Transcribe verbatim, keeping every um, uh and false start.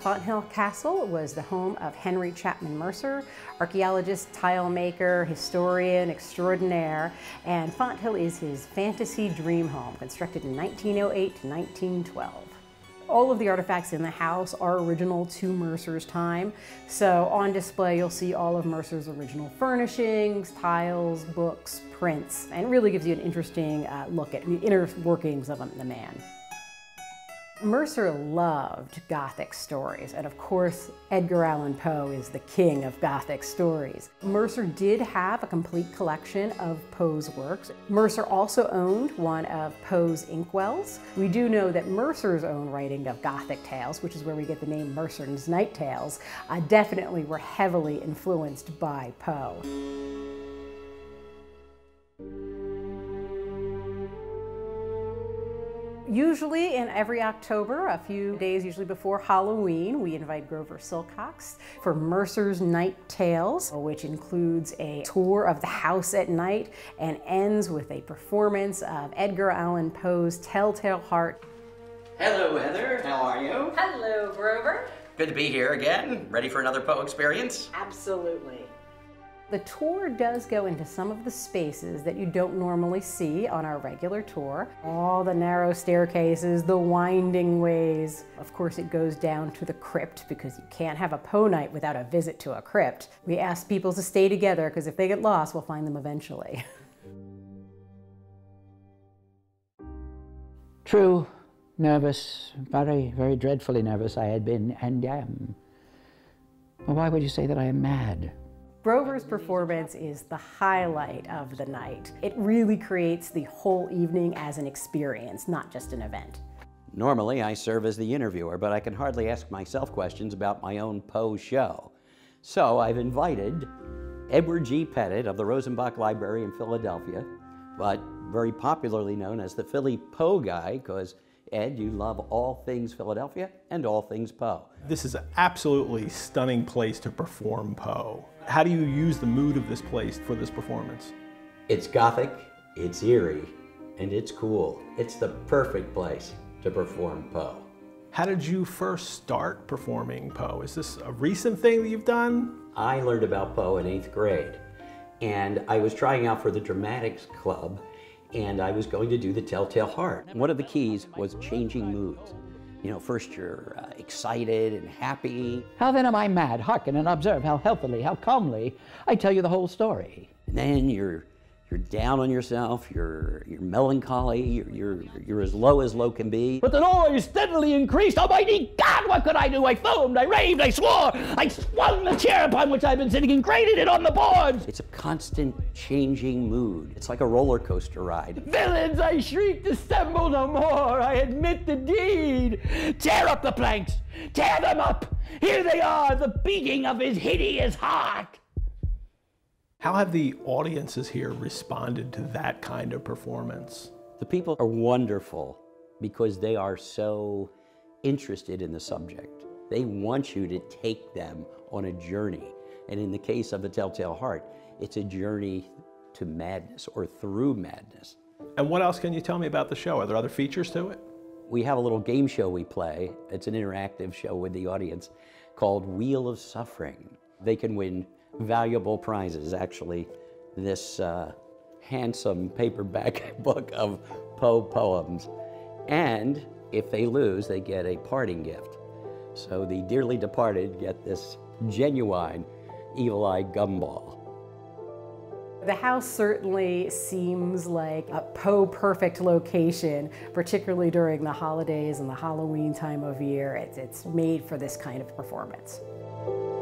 Fonthill Castle was the home of Henry Chapman Mercer, archaeologist, tile maker, historian extraordinaire, and Fonthill is his fantasy dream home, constructed in nineteen oh eight to nineteen twelve. All of the artifacts in the house are original to Mercer's time, so on display you'll see all of Mercer's original furnishings, tiles, books, prints, and it really gives you an interesting uh, look at the inner workings of the man. Mercer loved Gothic stories, and of course Edgar Allan Poe is the king of Gothic stories. Mercer did have a complete collection of Poe's works. Mercer also owned one of Poe's inkwells. We do know that Mercer's own writing of Gothic tales, which is where we get the name Mercer's Night Tales, uh, definitely were heavily influenced by Poe. Usually in every October, a few days usually before Halloween, we invite Grover Silcox for Mercer's Night Tales, which includes a tour of the house at night and ends with a performance of Edgar Allan Poe's Telltale Heart. Hello, Heather. How are you? Hello, Grover. Good to be here again. Ready for another Poe experience? Absolutely. The tour does go into some of the spaces that you don't normally see on our regular tour. All the narrow staircases, the winding ways. Of course, it goes down to the crypt because you can't have a Poe night without a visit to a crypt. We ask people to stay together because if they get lost, we'll find them eventually. True, nervous, very, very dreadfully nervous I had been, and am. Well, why would you say that I am mad? Grover's performance is the highlight of the night. It really creates the whole evening as an experience, not just an event. Normally, I serve as the interviewer, but I can hardly ask myself questions about my own Poe show. So I've invited Edward G. Pettit of the Rosenbach Library in Philadelphia, but very popularly known as the Philly Poe guy, because Ed, you love all things Philadelphia and all things Poe. This is an absolutely stunning place to perform Poe. How do you use the mood of this place for this performance? It's Gothic, it's eerie, and it's cool. It's the perfect place to perform Poe. How did you first start performing Poe? Is this a recent thing that you've done? I learned about Poe in eighth grade, and I was trying out for the Dramatics Club, and I was going to do the Telltale Heart. One of the keys was changing moods. You know, first you're uh, excited and happy. How then am I mad? Hearken and observe how healthily, how calmly I tell you the whole story. And then you're you're down on yourself, you're you're melancholy, you're you're you're as low as low can be. But the noise steadily increased. Almighty God, what could I do? I foamed, I raved, I swore, I swung the chair upon which I've been sitting and grated it on the boards. It's a constant changing mood. It's like a roller coaster ride. Villains, I shrieked, dissemble no more. I admit the deed. Tear up the planks, tear them up. Here they are, the beating of his hideous heart. How have the audiences here responded to that kind of performance? The people are wonderful because they are so interested in the subject. They want you to take them on a journey. And in the case of the Telltale Heart, it's a journey to madness or through madness. And what else can you tell me about the show? Are there other features to it? We have a little game show we play. It's an interactive show with the audience called Wheel of Suffering. They can win valuable prizes, actually. This uh, handsome paperback book of Poe poems. And if they lose, they get a parting gift. So the dearly departed get this genuine Evil Eye gumball. The house certainly seems like a Poe-perfect location, particularly during the holidays and the Halloween time of year. It's, it's made for this kind of performance.